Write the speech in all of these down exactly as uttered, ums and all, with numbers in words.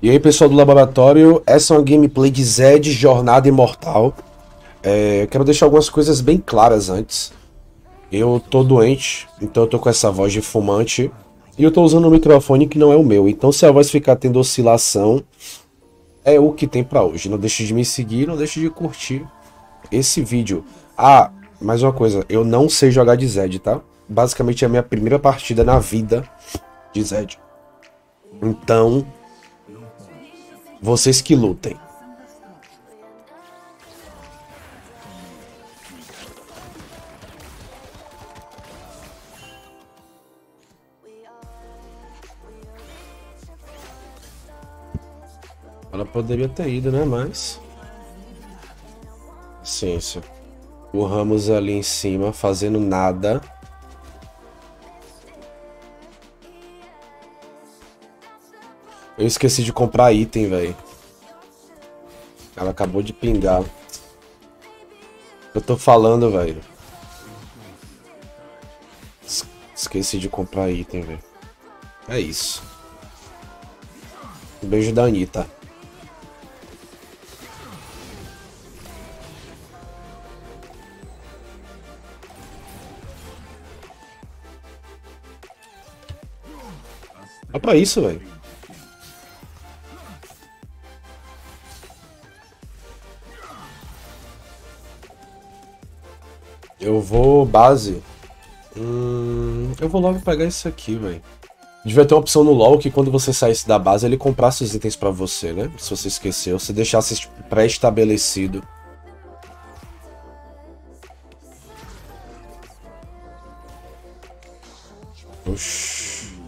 E aí, pessoal do laboratório, essa é uma gameplay de Zed Jornada Imortal. É, eu quero deixar algumas coisas bem claras antes. Eu tô doente, então eu tô com essa voz de fumante. E eu tô usando um microfone que não é o meu. Então se a voz ficar tendo oscilação, é o que tem pra hoje. Não deixe de me seguir, não deixe de curtir esse vídeo. Ah, mais uma coisa, eu não sei jogar de Zed, tá? Basicamente é a minha primeira partida na vida de Zed. Então, vocês que lutem. Ela poderia ter ido, né? Mas... ciência. O Ramos ali em cima, fazendo nada. Eu esqueci de comprar item, velho. Ela acabou de pingar. Eu tô falando, velho. Esqueci de comprar item, velho. É isso. Um beijo da Anitta. Olha pra isso, velho. Eu vou base. Hum, eu vou logo pegar isso aqui, velho. Devia ter uma opção no LoL que quando você saísse da base ele comprasse os itens pra você, né? Se você esqueceu, se deixasse tipo, pré-estabelecido. Oxi.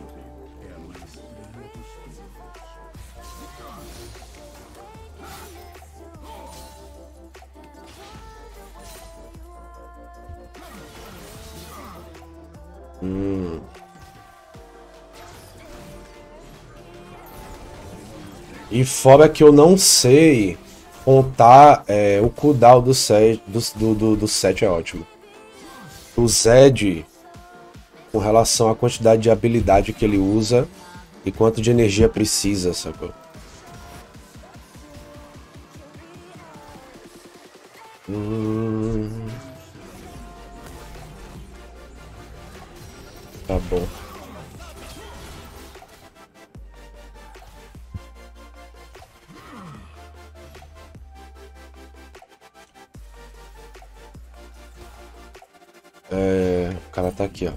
Hum. E fora que eu não sei contar é, o cooldown do set, do, do, do set é ótimo. O Zed, com relação à quantidade de habilidade que ele usa e quanto de energia precisa, sacou? Hum... Tá bom. É... O cara tá aqui, ó.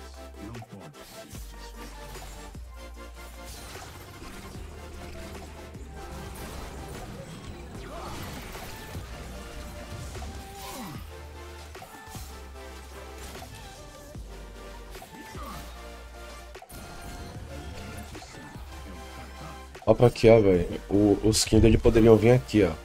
Ó pra aqui, ó, velho. Os Kindred poderiam vir aqui, ó.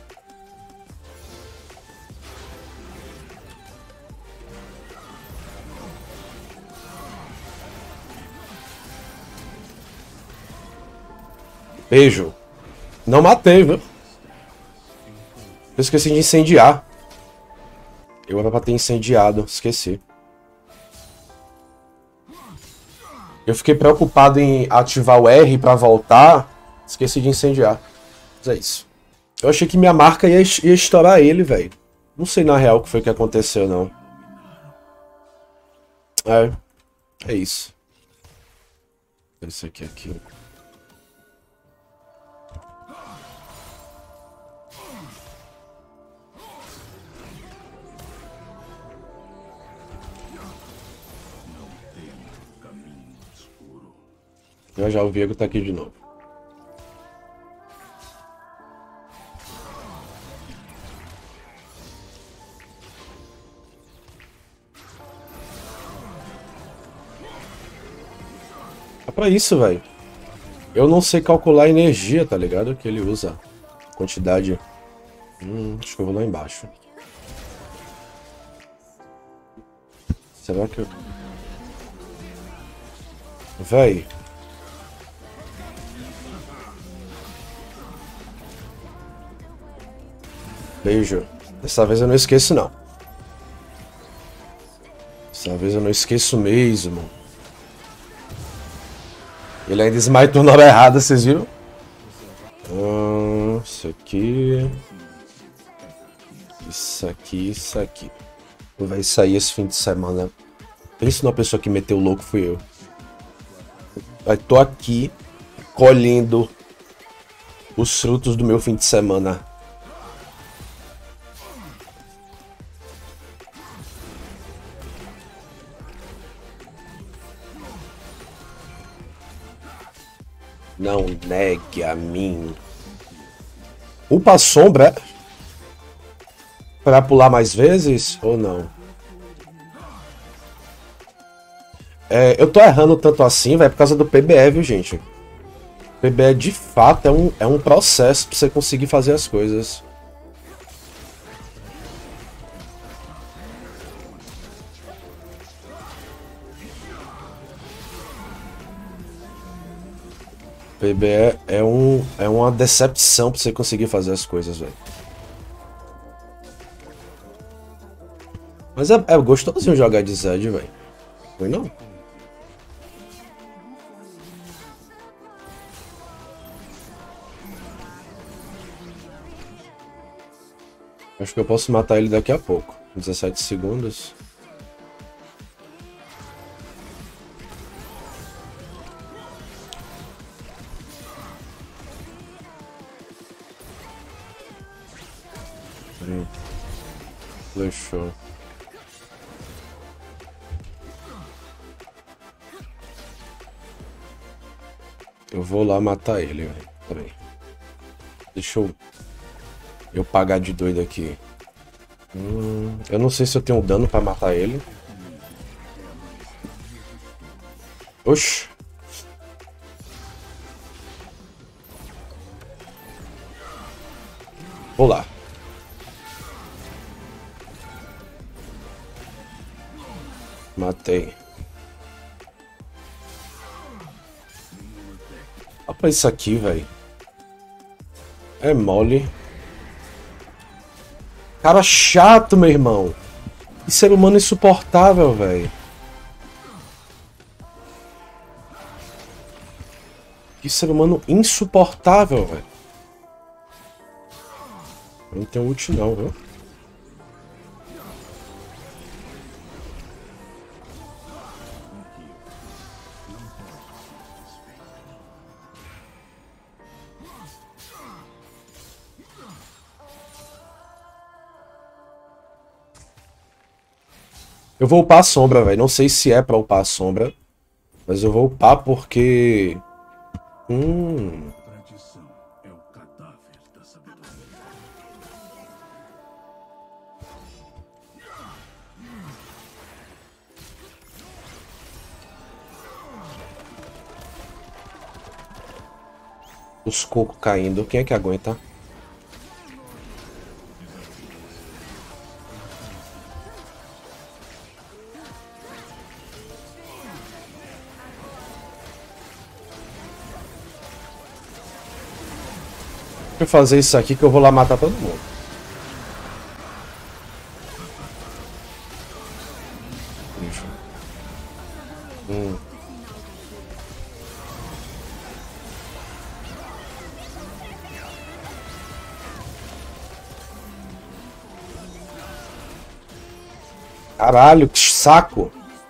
Beijo. Não matei, viu? Eu esqueci de incendiar. Eu era pra ter incendiado, esqueci. Eu fiquei preocupado em ativar o R pra voltar. Esqueci de incendiar. Mas é isso. Eu achei que minha marca ia, ia estourar ele, velho. Não sei na real o que foi que aconteceu, não. É. É isso. Esse aqui, aqui. Já já o Viego tá aqui de novo. É pra isso, velho. Eu não sei calcular a energia, tá ligado? Que ele usa. Quantidade. Hum, acho que eu vou lá embaixo. Será que eu... Véi. Beijo. Dessa vez eu não esqueço, não. Dessa vez eu não esqueço mesmo. Ele ainda smitou na hora errada, vocês viram? aqui. Isso aqui, isso aqui. Vai sair esse fim de semana. Pensa numa pessoa que meteu o louco, fui eu. Eu tô aqui colhendo os frutos do meu fim de semana. Não negue a mim. Upa sombra para pular mais vezes ou não? É, eu tô errando tanto assim, vai por causa do P B E, viu, gente? P B E de fato é um, é um processo pra você conseguir fazer as coisas. P B E é, um, é uma decepção pra você conseguir fazer as coisas, velho. Mas é, é gostosinho jogar de Zed, velho. Foi não? Acho que eu posso matar ele daqui a pouco. dezessete segundos. Hum. Deixou. Eu vou lá matar ele, velho. Peraí. Deixa eu... Eu pagar de doido aqui. Hum, eu não sei se eu tenho dano pra matar ele. Oxi. Vou lá. Matei. Olha pra isso aqui, velho. É mole. Cara chato, meu irmão. Que ser humano insuportável, velho. Que ser humano insuportável, velho. Não tem ult não, viu? Eu vou upar a sombra, velho. Não sei se é pra upar a sombra. Mas eu vou upar porque... Hum... Os cocos caindo. Quem é que aguenta? Deixa eu fazer isso aqui que eu vou lá matar todo mundo. Deixa. Hum. Caralho, que saco!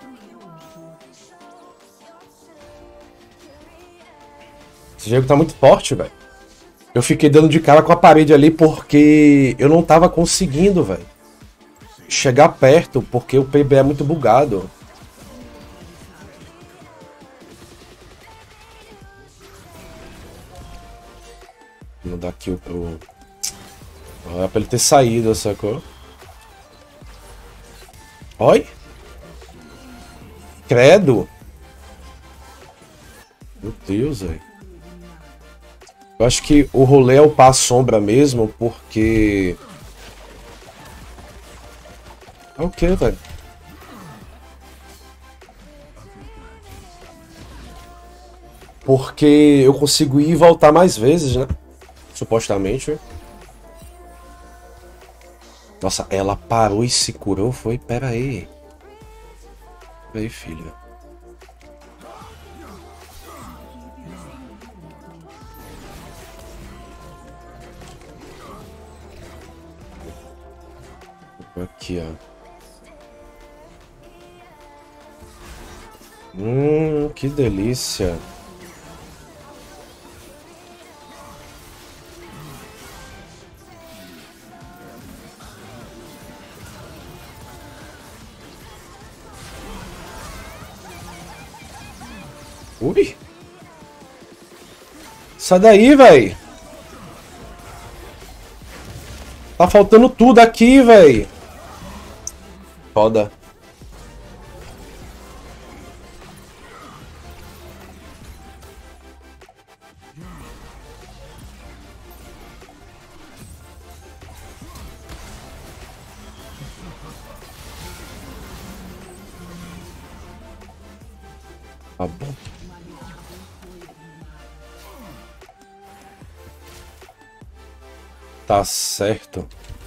Esse jogo tá muito forte, velho. Eu fiquei dando de cara com a parede ali porque eu não tava conseguindo, velho, chegar perto, porque o P B é muito bugado. Vou mudar aqui o... o... É pra ele ter saído, sacou? Oi? Credo! Meu Deus, velho. Eu acho que o rolê é upar a sombra mesmo, porque... É o que, velho? Porque eu consigo ir e voltar mais vezes, né? Supostamente. Nossa, ela parou e se curou, foi? Pera aí. Pera aí, filha. Aqui, ó. Hum, que delícia. Ui. Sai daí, véi. Tá faltando tudo aqui, véi. Foda. Tá bom. Tá certo.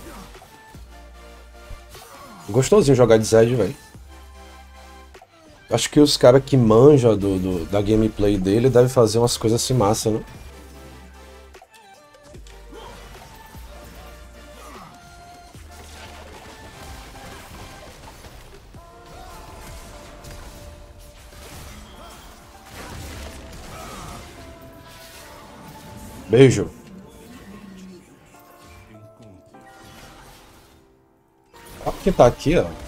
Gostosinho jogar de Zed, velho. Acho que os caras que manjam do, do, da gameplay dele devem fazer umas coisas assim massa, né? Beijo. Olha quem tá aqui, ó.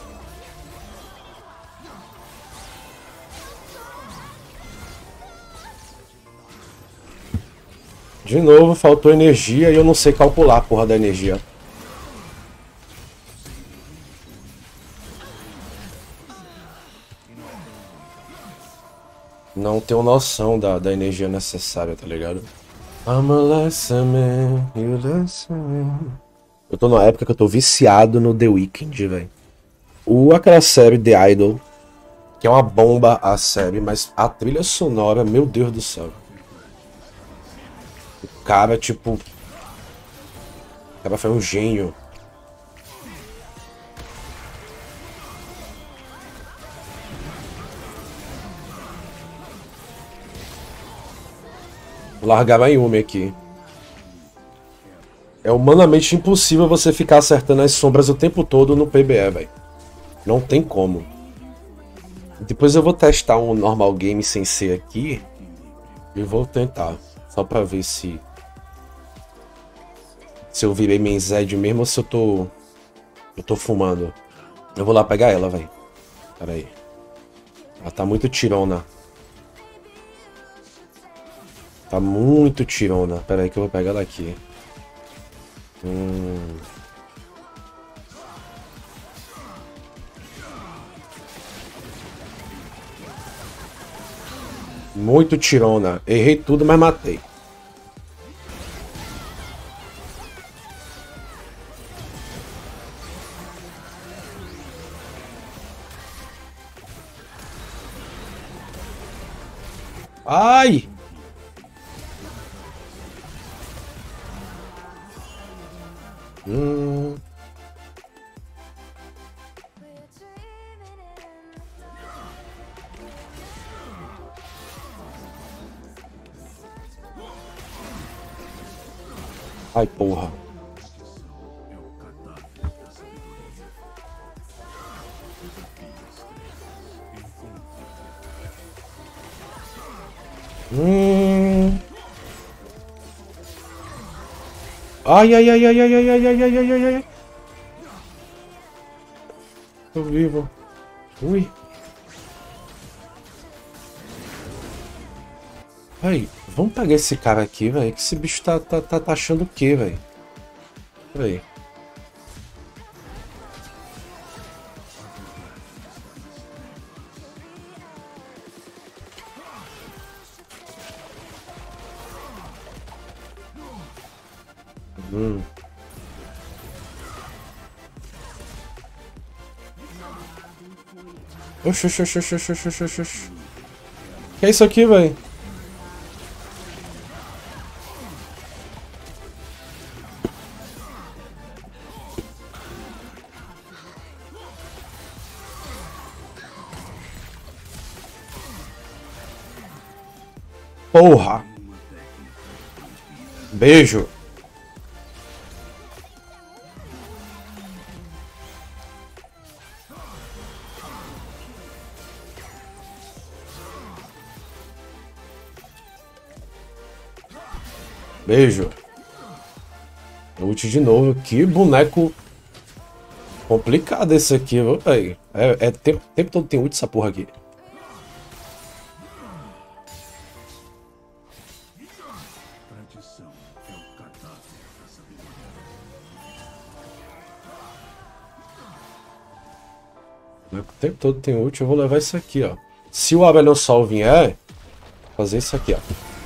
De novo, faltou energia e eu não sei calcular a porra da energia. Não tenho noção da, da energia necessária, tá ligado? I'm a lesser man, you lesser man. Eu tô numa época que eu tô viciado no The Weeknd, velho. O aquela série The Idol, que é uma bomba a série, mas a trilha sonora, meu Deus do céu. O cara, tipo... O cara foi um gênio. Vou largar a Yumi aqui. É humanamente impossível você ficar acertando as sombras o tempo todo no P B E, velho. Não tem como. Depois eu vou testar um normal game sem ser aqui. E vou tentar. Só pra ver se... Se eu virei main Zed mesmo ou se eu tô... Eu tô fumando. Eu vou lá pegar ela, velho. Pera aí. Ela tá muito tirona. Tá muito tirona. Pera aí que eu vou pegar ela aqui. Hum... Muito tirona. Errei tudo, mas matei. Ai! Hum... Ai, porra. Hum... Ai, ai, ai, ai, ai, ai, ai, ai, ai, ai, ai, ai. Tô vivo. Ui. Ai, vamos pegar esse cara aqui, velho. Que esse bicho tá, tá, tá, tá achando o quê, velho? Peraí. Hum. Oxi, oxi, oxi, oxi, oxi, oxi, oxi, oxi. Que é isso aqui, velho? Porra! Beijo! Beijo. Ult de novo. Que boneco complicado esse aqui, velho. É, é tempo, tempo todo tem ult essa porra aqui. O tempo todo tem ult, eu vou levar isso aqui, ó. Se o Abelhão Sol vier, fazer isso aqui, ó.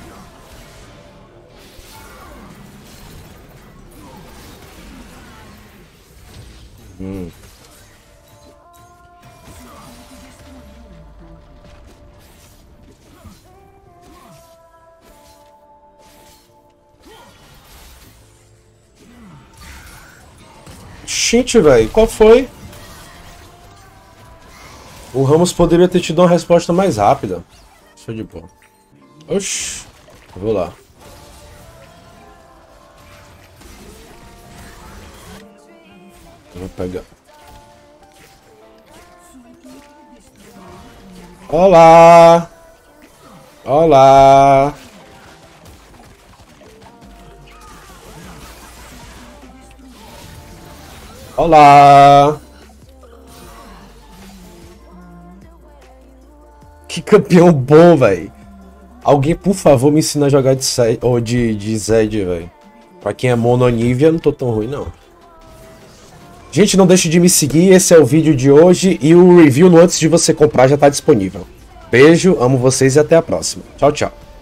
Hum. Gente, velho, qual foi? O Ramos poderia ter te dado uma resposta mais rápida. Show de bola. Oxi. Vou lá. Vou pegar. Olá! Olá! Olá! Que campeão bom, velho. Alguém, por favor, me ensina a jogar de, ou de, de Zed, velho. Pra quem é mononívia, não tô tão ruim, não. Gente, não deixe de me seguir. Esse é o vídeo de hoje. E o review no antes de você comprar já tá disponível. Beijo, amo vocês e até a próxima. Tchau, tchau.